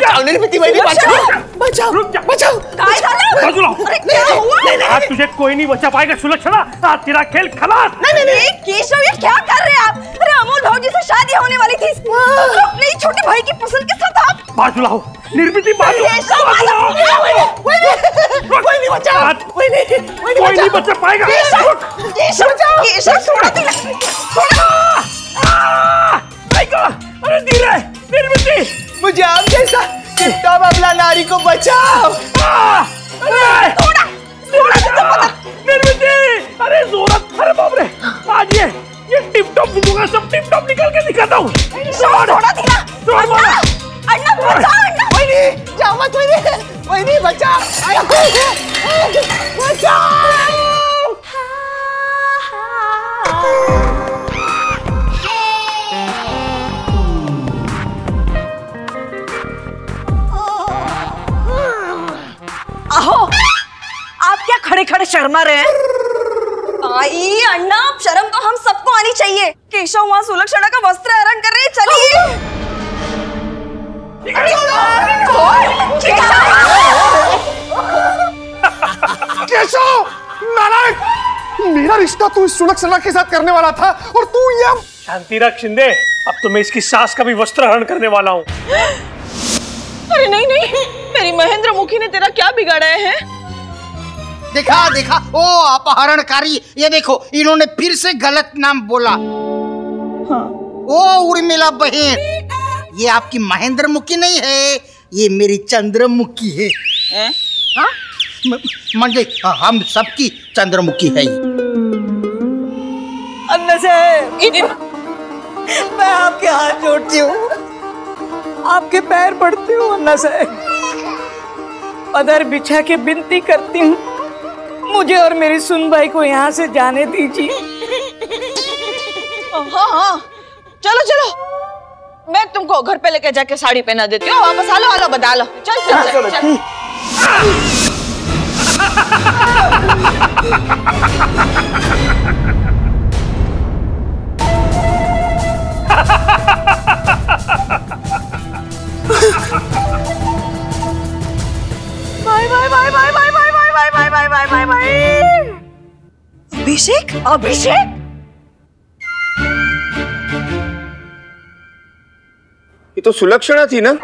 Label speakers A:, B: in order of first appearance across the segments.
A: बचाओ निर्मिति वही, बचाओ बचाओ बचाओ।
B: क्या हुआ?
C: आज तुझे कोई नहीं बचा पाएगा सुलक्षणा, आज तेरा खेल खलास।
B: नहीं केशव, ये क्या कर रहे हैं आप? अरे अमोल भाऊजी से शादी होने वाली थी, अपने छोटे भाई की पसंद के साथ आप
C: बाजू लाओ निर्मिति, बाजू।
A: कोई नहीं बचा, कोई नहीं
C: बचा पाएगा। अरे धीरे निर्मिति,
A: मुझे आप जैसा टिप-टॉप अबला नारी को बचाओ।
C: निर्मिति, अरे जोरत, अरे बाप रे, आज ये टिप-टॉप दूंगा, सब टिप-टॉप निकाल के दिखाता हूँ।
B: थोड़ा धीरा, अन्ना बचाओ, अन्ना।
A: कोई नहीं, जाओ मत, कोई नहीं बचाओ, बचाओ।
B: आहो, आप क्या खड़े खड़े शर्मा रहे हैं? आई अन्ना, शर्म तो हम सबको आनी चाहिए। केशव वहाँ सुलक्षणा का वस्त्र हरण कर रहे हैं, चलिए।
D: केशव नालायक, मेरा रिश्ता तू इस सुलक्षणा के साथ करने वाला था और तू ये।
C: शांति रख शिंदे, अब तो मैं इसकी सास का भी वस्त्र हरण करने वाला हूँ।
B: अरे नहीं, मेरी महेंद्र मुखी ने तेरा क्या बिगाड़ा है?
E: देखा ओ अपहरणकारी, ये देखो इन्होंने फिर से गलत नाम बोला। हाँ। ओ उर्मिला बहन, ये आपकी महेंद्र मुखी नहीं है, ये मेरी चंद्रमुखी है। हाँ? मंजे हम सबकी चंद्रमुखी है।
B: अन्ना से मैं आपके हाथ जोड़ती हूँ, आपके पैर पड़ती हूँ अन्ना से, पदर बिछा के विनती करती हूँ, मुझे और मेरी सुनबाई को यहाँ से जाने दीजिए। हाँ, चलो, मैं तुमको घर पे लेके जाके साड़ी पहना देती हूँ, वापस आलो बता लो। चल। बाय। अभिषेक
A: ये तो सुलक्षणा थी ना,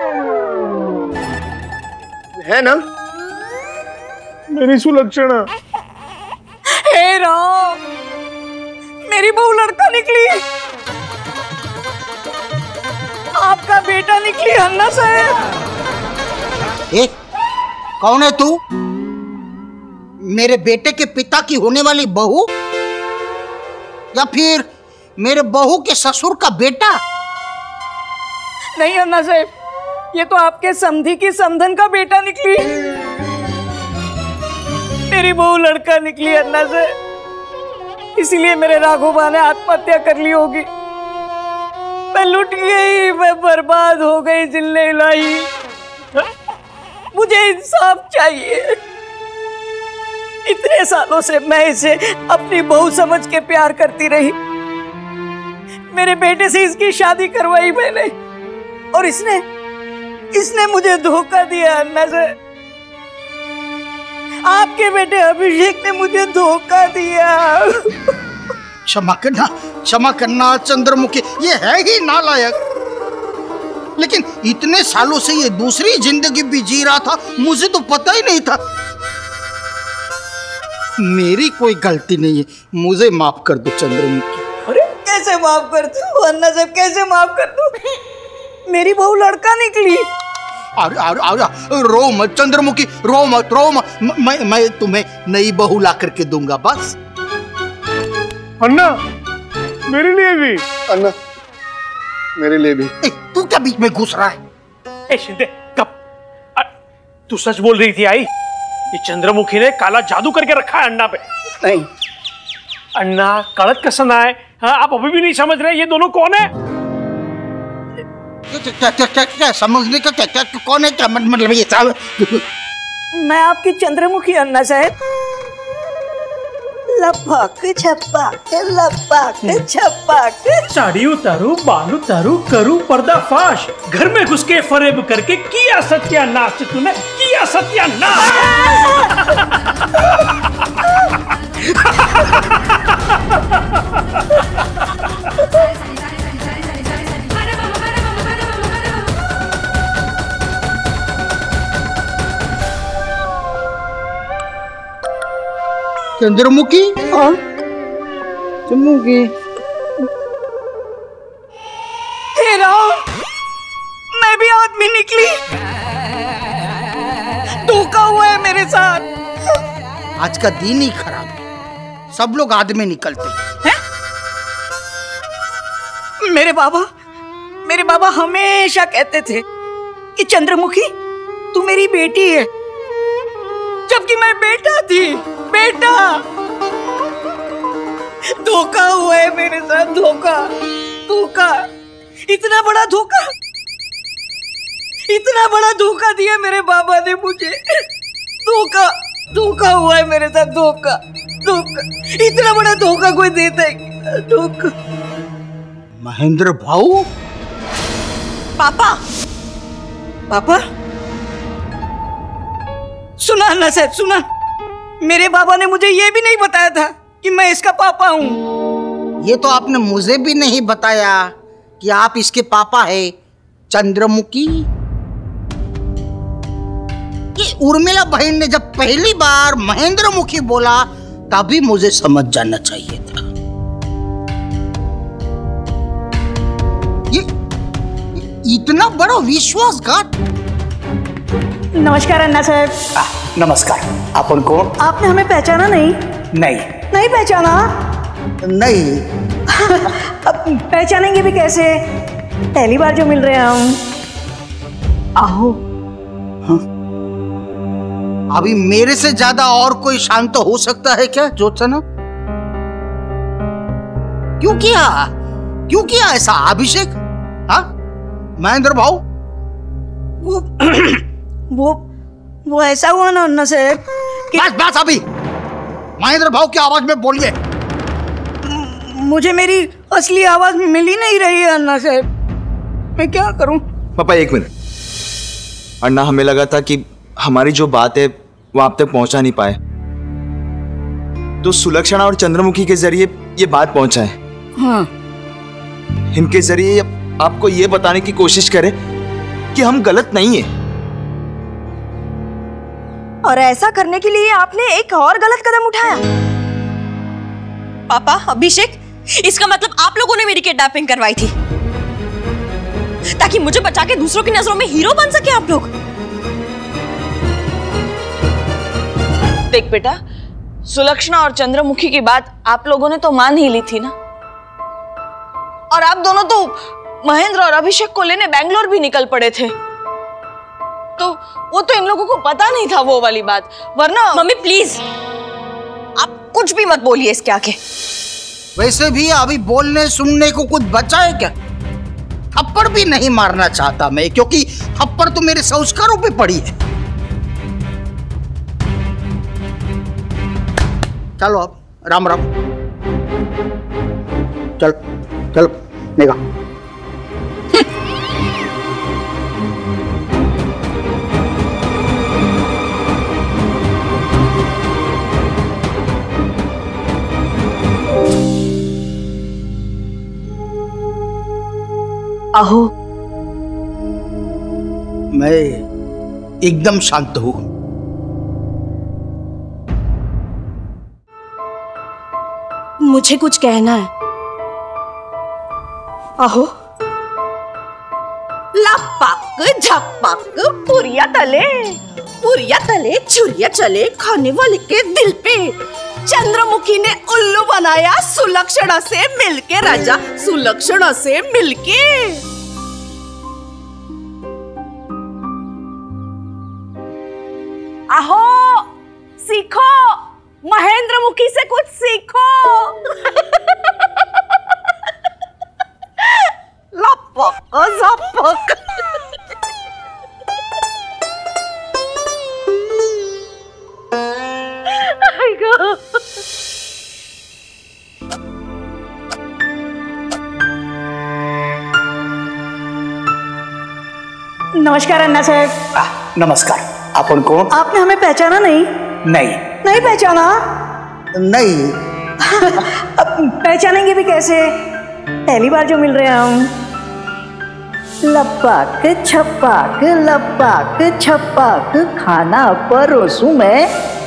A: है ना? मेरी सुलक्षणा।
B: हे राम, मेरी बहू लड़का निकली, आपका बेटा निकली अन्ना साहब।
E: कौन है तू? मेरे बेटे के पिता की होने वाली बहू या फिर मेरे बहू के ससुर का बेटा?
B: नहीं अन्ना साहब, ये तो आपके समधी की समधन का बेटा निकली, मेरी बहू लड़का निकली अन्ना साहब, इसीलिए मेरे राघोबा ने आत्महत्या कर ली होगी। मैं लुट गई, मैं बर्बाद हो गई जिल्ले इलाही, मुझे इंसाफ चाहिए। इतने सालों से मैं इसे अपनी बहू समझ के प्यार करती रही, मेरे बेटे से इसकी शादी करवाई मैंने, और इसने मुझे धोखा दिया अन्ना से। आपके बेटे अभिषेक ने मुझे धोखा दिया।
E: क्षमा करना चंद्रमुखी, ये है ही नालायक, लेकिन इतने सालों से ये दूसरी जिंदगी भी जी रहा था, मुझे तो पता ही नहीं था। मेरी कोई गलती नहीं है, मुझे माफ कर दो चंद्रमुखी।
B: अरे कैसे माफ कर दूं अन्ना साहब, कैसे माफ कर दूं? मेरी बहू लड़का निकली।
E: अरे रो मत चंद्रमुखी, रो मत। मैं तुम्हें नई बहू ला करके दूंगा बस।
A: अन्ना, मेरे लिए भी। अन्ना, मेरे लिए भी।
E: तू क्या बीच में घुस रहा है?
C: शिंदे, कब तू सच बोल रही थी? आई ये चंद्रमुखी ने काला जादू करके रखा है अन्ना पे।
A: नहीं
C: अन्ना, कड़क कसम है। हाँ, आप अभी भी नहीं समझ रहे ये दोनों कौन है?
E: क्या समझने का क्या कौन है? क्या मतलब ये सब?
B: मैं आपकी चंद्रमुखी अन्ना साहब, लपक छपक।
C: साड़ी उतारू, बाल उतारू, करूं पर्दाफाश। घर में घुस के फरेब करके किया सत्यानाश तूने, किया सत्यानाश।
E: चंद्रमुखी,
B: चंद्रमुखी, हे राम, मैं भी आदमी निकली। धोखा हुआ है मेरे साथ।
E: आज का दिन ही खराब है, सब लोग आदमी निकलते हैं।
B: मेरे बाबा हमेशा कहते थे कि चंद्रमुखी तू मेरी बेटी है, जबकि मैं बेटा थी। बेटा, धोखा हुआ है मेरे साथ, धोखा, इतना बड़ा धोखा दिया मेरे बाबा ने मुझे। धोखा हुआ है मेरे साथ, धोखा। इतना बड़ा धोखा कोई देता है क्या? धोखा।
E: महेंद्र भाऊ,
B: पापा, सुना अन्ना साहब, सुना। मेरे बाबा ने मुझे ये भी नहीं बताया था कि मैं इसका पापा हूँ।
E: ये तो आपने मुझे भी नहीं बताया कि आप इसके पापा है। चंद्रमुखी, ये उर्मिला बहन ने जब पहली बार महेंद्रमुखी बोला तभी मुझे समझ जाना चाहिए था। ये इतना बड़ा विश्वासघात।
B: नमस्कार अन्ना साहब।
A: नमस्कार। अपन कौन?
B: आपने हमें पहचाना नहीं? नहीं पहचाना?
E: नहीं।
B: अब पहचानेंगे भी कैसे? पहली बार जो मिल रहे हैं हम। आओ।
E: हाँ? अभी मेरे से ज्यादा और कोई शांत हो सकता है क्या ज्योत्सना? क्यों किया ऐसा अभिषेक? हाँ महेंद्र भाऊ,
B: वो ऐसा हुआ ना अन्ना साहब कि...
E: बस अभी महेंद्र भाऊ की आवाज में बोलिए।
B: मुझे मेरी असली आवाज मिल ही नहीं रही है अन्ना साहब, मैं क्या करूं?
A: पापा एक मिनट। अन्ना, हमें लगा था कि हमारी जो बात है वो आप तक पहुंचा नहीं पाए, तो सुलक्षणा और चंद्रमुखी के जरिए ये बात पहुंचा है।
B: हाँ।
A: इनके जरिए आपको ये बताने की कोशिश करें कि हम गलत नहीं है।
F: और ऐसा करने के लिए आपने एक और गलत कदम उठाया। पापा, अभिषेक, इसका मतलब आप लोगों ने मेरी किडनैपिंग करवाई थी ताकि मुझे बचा के दूसरों की नजरों में हीरो बन सके आप लोग।
G: देख बेटा, सुलक्षणा और चंद्रमुखी की बात आप लोगों ने तो मान ही ली थी ना, और आप दोनों तो महेंद्र और अभिषेक को लेने बैंगलोर भी निकल पड़े थे, तो वो तो इन लोगों को पता नहीं था वो वाली बात। वरना
F: मम्मी प्लीज, आप कुछ भी मत बोलिए इसके आगे।
E: वैसे भी अभी बोलने सुनने को कुछ बचा है क्या? थप्पड़ भी नहीं मारना चाहता मैं, क्योंकि थप्पड़ तो मेरे संस्कारों पे पड़ी है। चलो अब राम राम। चल निगाह।
B: आहो।
E: मैं एकदम शांत हूं।
F: मुझे कुछ कहना है। आहो। लपक झपक पुरिया तले छुरिया चले खाने वाले के दिल पे। चंद्रमुखी ने उल्लू बनाया सुलक्षणा से मिलके, राजा सुलक्षणा से मिलके। आहो, सीखो, महेंद्रमुखी से कुछ सीखो। लपक झपक।
B: नमस्कार अन्ना साहब।
E: नमस्कार। अपन कौन?
B: आपने हमें पहचाना नहीं?
E: नहीं।
B: नहीं पहचाना?
E: नहीं।
B: पहचानेंगे भी कैसे, पहली बार जो मिल रहे हैं हम। लपाक छपाक खाना परोसूं मैं।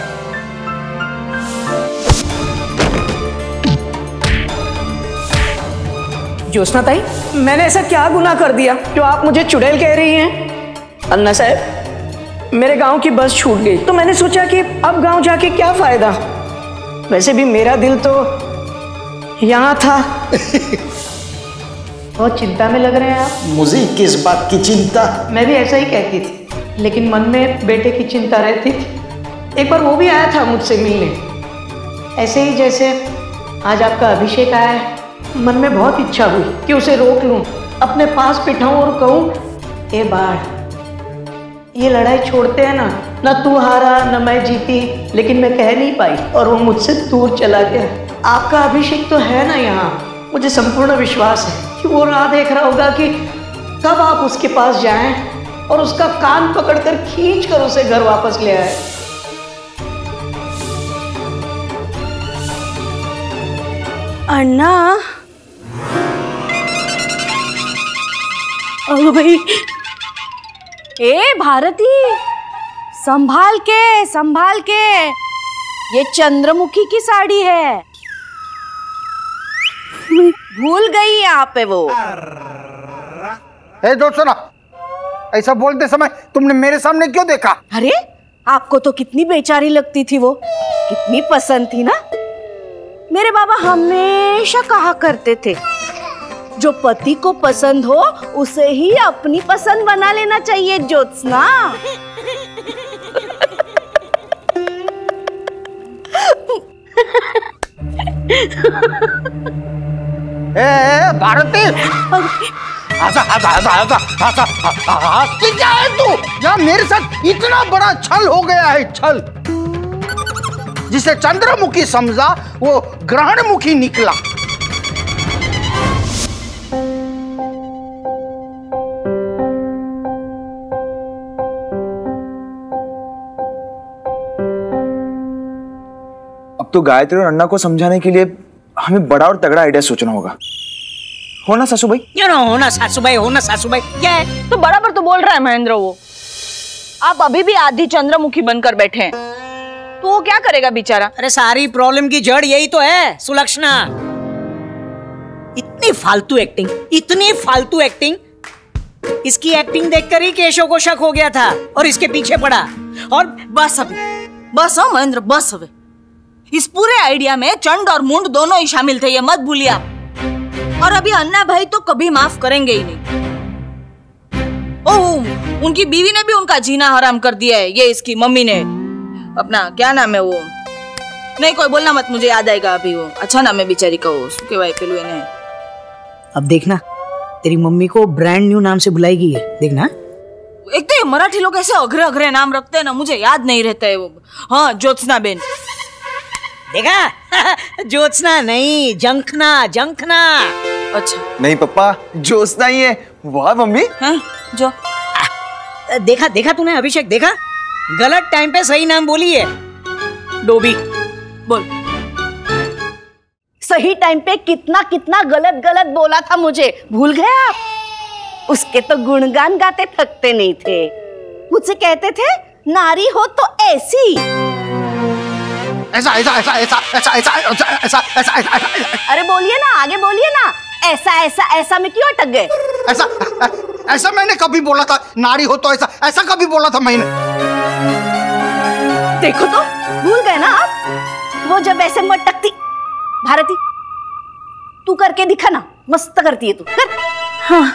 B: ज्योत्सना ताई, मैंने ऐसा क्या गुनाह कर दिया जो आप मुझे चुड़ैल कह रही हैं? अन्ना साहब, मेरे गांव की बस छूट गई तो मैंने सोचा कि अब गांव जाके क्या फायदा। वैसे भी मेरा दिल तो यहाँ था। बहुत चिंता में लग रहे हैं आप।
E: मुझे किस बात की चिंता?
B: मैं भी ऐसा ही कहती थी, लेकिन मन में बेटे की चिंता रहती थी। एक बार वो भी आया था मुझसे मिलने, ऐसे ही जैसे आज आपका अभिषेक आया है। मन में बहुत इच्छा हुई कि उसे रोक लूं, अपने पास बिठाऊं और कहूं, ए बाढ़, ये लड़ाई छोड़ते हैं ना, न तू हारा न मैं जीती। लेकिन मैं कह नहीं पाई और वो मुझसे दूर चला गया। आपका अभिषेक तो है ना यहाँ, मुझे संपूर्ण विश्वास है कि वो राह देख रहा होगा कि कब आप उसके पास जाएं और उसका कान पकड़कर खींच कर उसे घर वापस ले आए।
F: अन्ना,
B: ओ भाई,
F: ए भारती, संभाल के, ये चंद्रमुखी की साड़ी है, भूल गई यहाँ पे वो।
E: ज्योत्सना, ऐसा बोलते समय तुमने मेरे सामने क्यों देखा?
F: अरे आपको तो कितनी बेचारी लगती थी वो, कितनी पसंद थी ना। मेरे बाबा हमेशा कहा करते थे, जो पति को पसंद हो उसे ही अपनी पसंद बना लेना चाहिए ज्योत्सना।
E: भारती, क्या है तू? या मेरे साथ इतना बड़ा छल हो गया है, छल। जिसे चंद्रमुखी समझा वो ग्रहणमुखी निकला।
A: अब तो गायत्री और अन्ना को समझाने के लिए हमें बड़ा और तगड़ा आइडिया सोचना होगा। हो ना सासू भाई?
B: हो ना सासू भाई। क्या है?
G: तो बराबर तो बोल रहा है महेंद्र वो। आप अभी भी आधी चंद्रमुखी बनकर बैठे हैं, तो वो क्या करेगा बेचारा?
B: अरे सारी प्रॉब्लम की जड़ यही तो है सुलक्षणा। इतनी फालतू एक्टिंग। इसकी एक्टिंग देखकर ही केशव को शक हो गया था और इसके पीछे पड़ा। और
G: बस महेंद्र, बस अभी। इस पूरे आइडिया में चंड और मुंड दोनों ही शामिल थे, ये मत भूलिया। और अभी अन्ना भाई तो कभी माफ करेंगे ही नहीं। ओह, उनकी बीवी ने भी उनका जीना हराम कर दिया है। ये इसकी मम्मी ने, अपना क्या नाम है वो, नहीं कोई बोलना मत, मुझे याद आएगा अभी। वो अच्छा नाम है बेचारी का, वो सुके भाई के लिए ने।
B: अब देखना, तेरी मम्मी को ब्रांड न्यू नाम से बुलाएगी ये, देखना।
G: एक तो ये मराठी लोग ऐसे अघरे नाम रखते हैं ना, मुझे याद नहीं रहता है वो। हाँ, ज्योत्सना बेन।
B: देखा? ज्योत्सना नहीं, जंखना।
G: अच्छा
A: नहीं पप्पा, ज्योत्सना ही है। वाह मम्मी।
G: हैं? जो
B: देखा तूने अभिषेक, देखा? गलत टाइम पे सही नाम बोली है। डोबी
G: बोल।
F: सही टाइम पे कितना गलत बोला था मुझे, भूल गए आप? उसके तो गुणगान गाते थकते नहीं थे। मुझसे कहते थे, नारी हो तो ऐसी।
E: ऐसा।
F: अरे बोलिए ना, आगे बोलिए ना। ऐसा में क्यों अटक गए?
E: ऐसा मैंने कभी बोला था? नारी हो तो ऐसा कभी बोला था मैंने?
F: देखो तो, भूल गए ना आप? वो जब ऐसे मटकती। भारती, तू करके दिखा ना, मस्त करती है तू।
G: हाँ।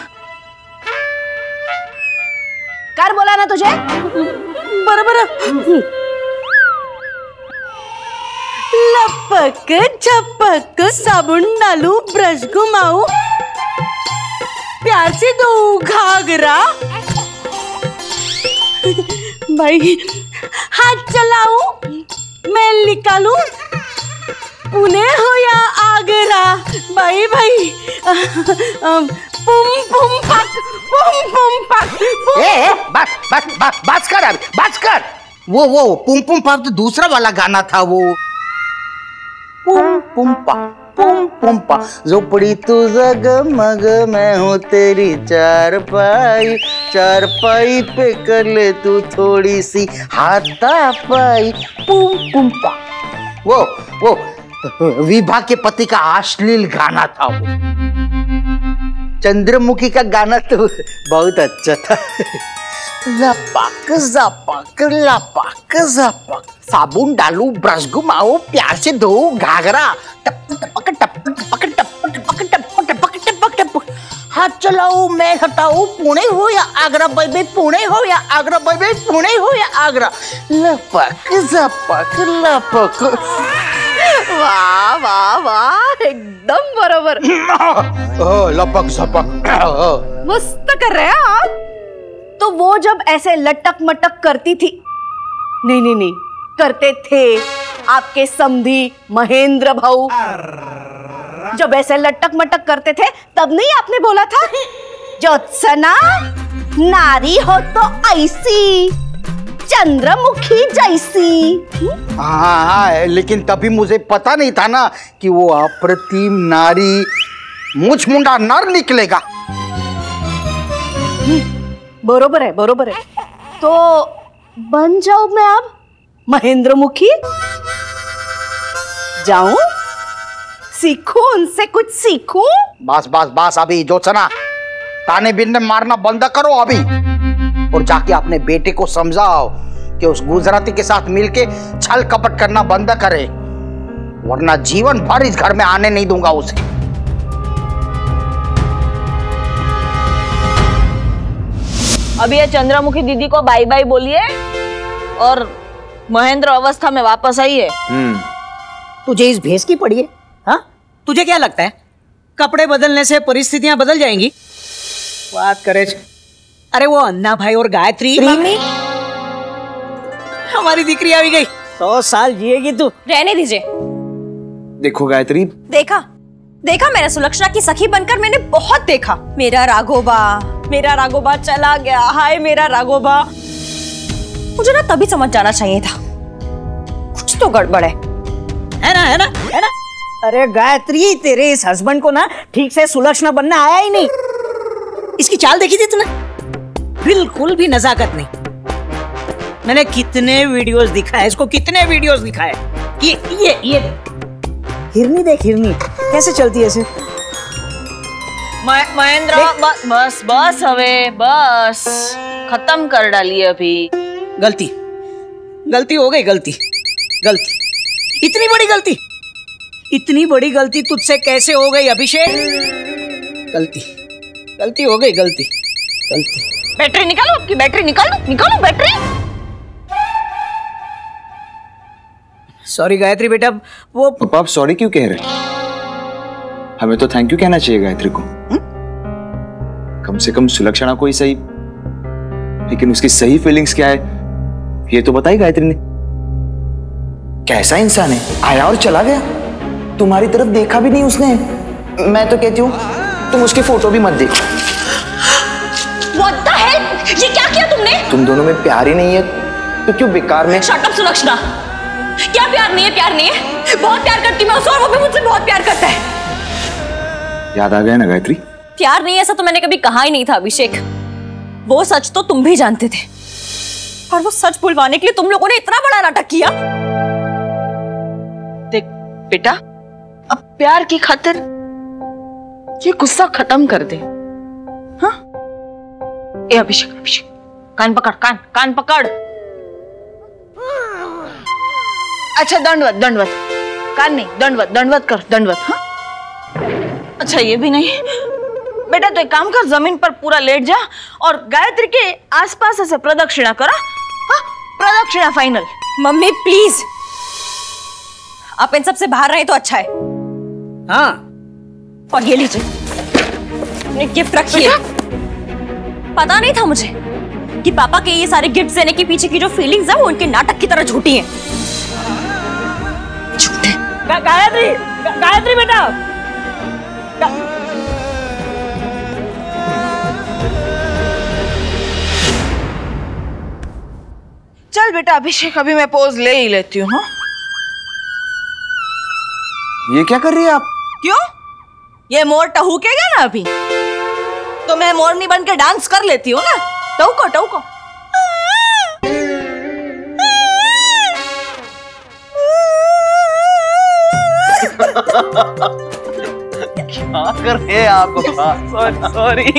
F: कर बोला ना तुझे?
G: बराबर।
F: लपक झपक साबुन डालू, ब्रश घुमाऊ, प्यार से दो घाघरा, भाई हाथ चलाऊ, मैं निकालू,
B: पुणे हो या आगरा, भाई भाई पुम पुम पक, पुम पुम पक।
E: बस बस बस बस कर अभी, बस कर। वो पुम पुम पक तो दूसरा वाला गाना था, वो पुम पुम पक पुम पुम पक। झोपड़ी तू जगमग, मैं हूँ तेरी चारपाई, चारपाई पे कर ले तू थोड़ी सी हाथापाई, पुम पुम पक। वो विभा के पति का अश्लील गाना था वो। चंद्रमुखी का गाना तो बहुत अच्छा था। लपक झपक लपक झपक, साबुन डालू ब्रश घुमाओ प्यार से धो घाघरा, टप टपक टप टपक टप टपक टपक टपक टपक टपक। हाथ चलाओ मैं हटाओ, पुणे हो या आगरा बेबी, पुणे हो या आगरा बेबी, पुणे हो या आगरा। लपक झपक लपक।
F: वाह वाह वाह, एकदम बरोबर।
E: लपक झपक
F: मस्त कर रहे हैं आप।
B: तो वो जब ऐसे लटक मटक करती थी, नहीं करते थे आपके समधी महेंद्र भाऊ, जब ऐसे लटक मटक करते थे तब नहीं आपने बोला था ज्योत्सना नारी हो तो ऐसी, चंद्रमुखी जैसी।
E: हाँ, लेकिन तभी मुझे पता नहीं था ना कि वो अप्रतिम नारी मुझ मुंडा नर निकलेगा।
B: बरोबर है बरोबर है। तो बन जाऊं मैं अब महेंद्रमुखी, जाऊं सीखूं उनसे, कुछ सीखूं।
E: बस बस बस अभी ज्योत्सना, ताने बिन्ने मारना बंद करो अभी, और जाके अपने बेटे को समझाओ कि उस गुजराती के साथ मिलके छल कपट करना बंद करे, वरना जीवन भर इस घर में आने नहीं दूंगा उसे।
G: अभी ये चंद्रमुखी दीदी को बाय बाय बोलिए और महेंद्र अवस्था में वापस आइए।
B: तुझे इस भेष की पड़ी है? हाँ, तुझे क्या लगता है कपड़े बदलने से परिस्थितियां बदल जाएंगी? बात करे। अरे वो अन्ना भाई और गायत्री, हमारी दिकरी आ गई, 100 साल जिएगी तू।
F: रहने दीजिए।
A: देखो गायत्री,
F: देखा मैंने सुलक्षणा की सखी बनकर मैंने बहुत देखा। मेरा राघोबा चला गया, हाय मेरा राघोबा। मुझे ना तभी समझ जाना चाहिए था कुछ तो गड़बड़ है ना।
B: अरे गायत्री, तेरे इस हस्बैंड को ना ठीक से सुलक्षणा बनना आया ही नहीं। इसकी चाल देखी थी तूने? बिल्कुल भी नजाकत नहीं। मैंने कितने वीडियोस दिखाए इसको, कितने वीडियोस दिखाए। ये हिरनी देख, हिरनी कैसे चलती है ऐसे।
G: महेंद्र बस हवे, बस खत्म कर डालिए अभी।
B: गलती हो गई, गलती इतनी बड़ी गलती तुझसे कैसे हो गई अभिषेक? गलती हो गई, गलती।
G: बैटरी निकालो, आपकी बैटरी निकालो बैटरी।
B: सॉरी गायत्री बेटा, वो
A: पापा आप सॉरी क्यों कह रहे? हमें तो थैंक यू कहना चाहिए गायत्री को। कम से कम सुलक्षणा को ही सही, लेकिन उसकी सही फीलिंग्स क्या है ये तो बताई गायत्री ने। कैसा इंसान है, आया और चला गया, तुम्हारी तरफ देखा भी नहीं उसने। मैं तो कहती हूँ तुम उसकी फोटो भी मत देखो।
F: What the hell? ये क्या किया तुमने?
A: तुम दोनों में प्यार ही नहीं है तो क्यों बेकार में।
F: Shut up Sulakshana. क्या प्यार नहीं है? बहुत प्यार करती मैं उससे, और वो भी मुझसे बहुत प्यार करता है।
A: याद आ गया ना गायत्री?
F: प्यार नहीं ऐसा तो मैंने कभी कहा ही नहीं था अभिषेक। वो सच तो तुम भी जानते थे, और वो सच बुलवाने के लिए तुम लोगों ने इतना बड़ा नाटक किया।
G: देख बेटा, अब प्यार की खातिर ये गुस्सा खत्म कर दे। हाँ, ए अभिषेक कान पकड़। अच्छा दंडवत कान नहीं, दंडवत कर। हाँ, अच्छा ये भी नहीं बेटा, तो एक काम कर, जमीन पर पूरा लेट जा और गायत्री के आसपास ऐसे प्रदक्षिणा करा। हाँ, प्रदक्षिणा फाइनल।
F: मम्मी प्लीज, आप इन सब से बाहर रहे तो अच्छा है।
B: हाँ,
F: और ये लीजिए, गिफ्ट रखिए। पता नहीं था मुझे कि पापा के ये सारे गिफ्ट देने के पीछे की जो फीलिंग्स है वो उनके नाटक की तरह झूठी हैं। झूठे।
B: गायत्री, गायत्री बेटा।
G: चल बेटा अभिषेक, अभी मैं पोज ले ही लेती हूँ। हाँ
A: ये क्या कर रही है आप?
G: क्यों? ये मोर टहूकेगा ना अभी, तो मैं मोरनी बन के डांस कर लेती हूँ ना। टहूको टहूको।
A: क्या कर रहे हैं आप?
G: Sorry sorry.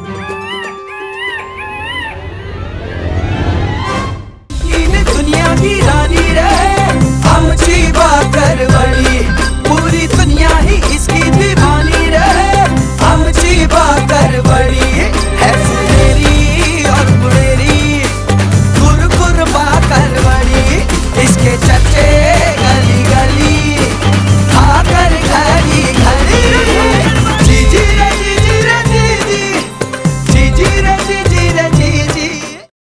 H: दुनिया की रानी रे, आमची भाकरवाडी, पूरी दुनिया ही इसकी